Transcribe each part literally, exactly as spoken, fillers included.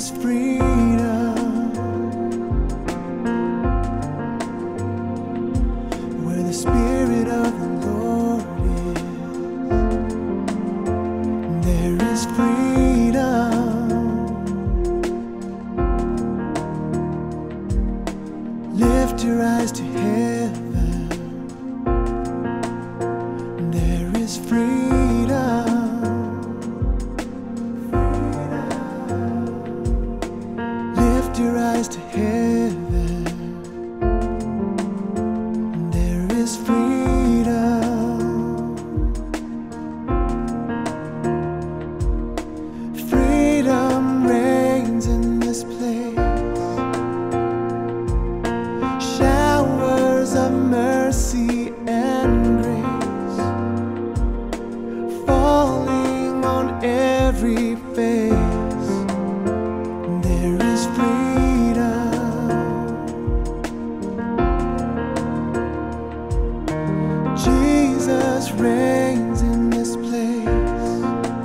is freedom, where the Spirit of the Lord is, there is freedom. Lift your eyes to heaven, there is freedom. Lift your eyes to heaven, there is freedom. Freedom reigns in this place. Showers of mercy and grace falling on every face. There is freedom. Jesus reigns in this place.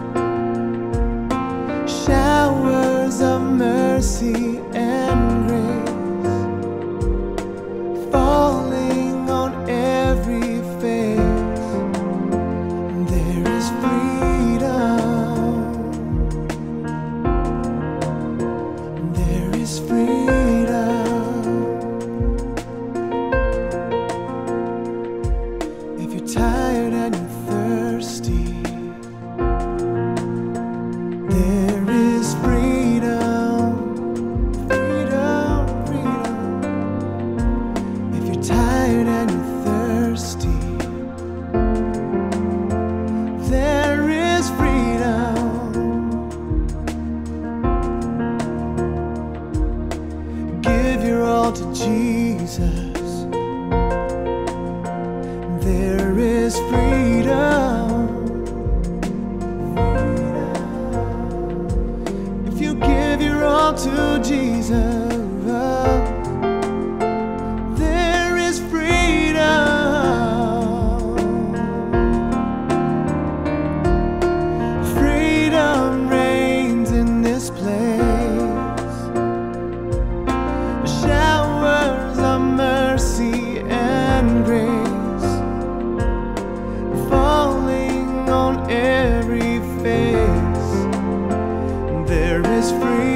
Showers of mercy and grace falling on every face. There is freedom. There is freedom. If you're tired and you're thirsty, there is freedom. Freedom, freedom. If you're tired and you're thirsty, there is freedom. Give your all to Jesus. There is freedom. If you give your all to Jesus, there is freedom. Freedom reigns in this place. Showers of mercy and grace falling on every face. There is freedom.